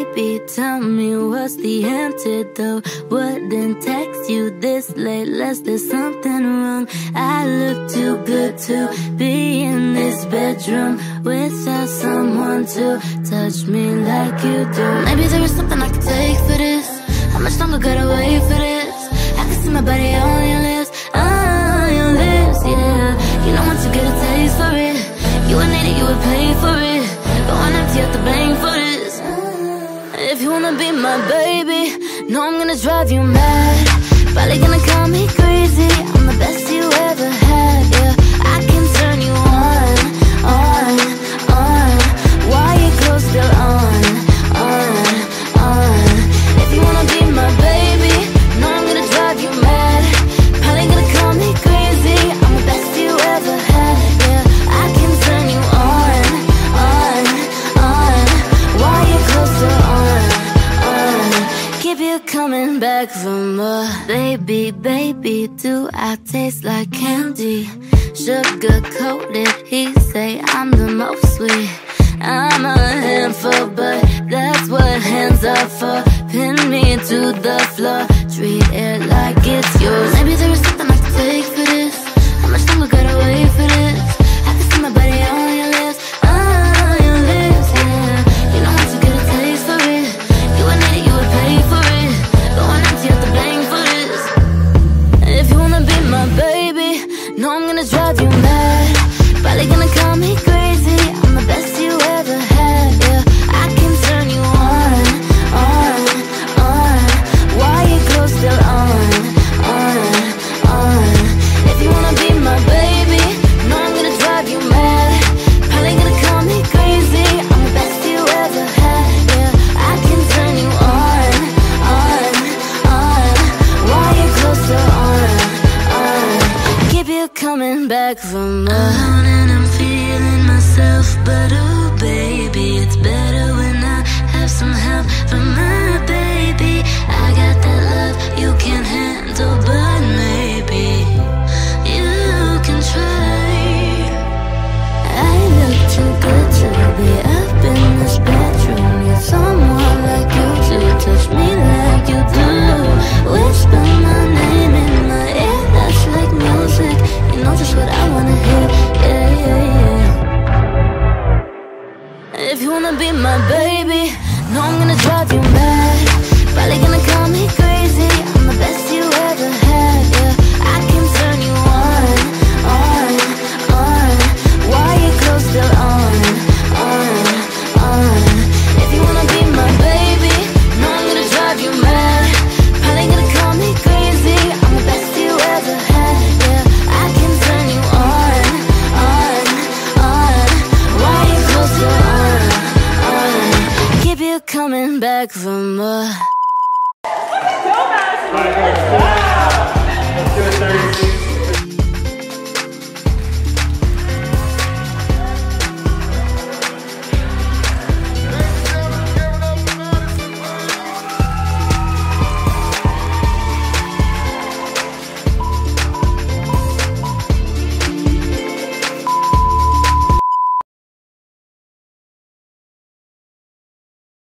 baby, tell me what's the antidote. Wouldn't text you this late unless there's something wrong. I look too good to be in this bedroom without someone to touch me like you do. Maybe there is something I could take for this. How much longer gotta wait for this? I can see my body on your lips, yeah. You know once you get a taste for it, you would need it, you would pay for it. Going empty at the bank for this. If you wanna be my baby, know I'm gonna drive you mad. Probably gonna call me crazy, I'm the best you ever had, yeah. I can turn you on. While your clothes still on. If you wanna be my baby, know I'm gonna drive you mad. Probably gonna call me crazy, I'm the best you ever had, yeah. I can turn you on. While your clothes still on. Keep you coming back for more. Baby, do I taste like candy? Sugar coated, he say I'm the most sweet. I'm a handful, but that's what hands are for. Pin me to the floor, treat it like it's yours. Maybe there is something I can take for this. How much longer gotta wait for this? I can see my body on your lips, yeah. You know once you get a taste for it, you would need it, you would pay for it. Going empty at the bank for this. If you wanna be my baby, know I'm gonna drive you mad. Probably gonna call me crazy, I'm the best you ever had, yeah. I can turn you on. While your clothes still on. If you wanna be my baby, know I'm gonna drive you mad. Probably gonna call me crazy, I'm the best you ever had, yeah. I can turn you on. While your clothes still on. Keep you coming back for more. And I'm feeling myself, but oh baby, it's better when I have some help from my baby. I got that love you can't handle, but